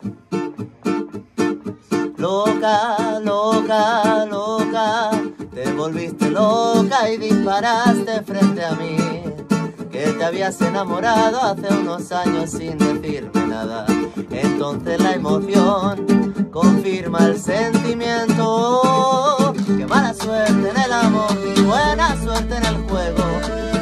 Loca, loca, loca, te volviste loca y disparaste frente a mí, que te habías enamorado hace unos años sin decirme nada. Entonces la emoción confirma el sentimiento, que mala suerte en el amor y buena suerte en el juego.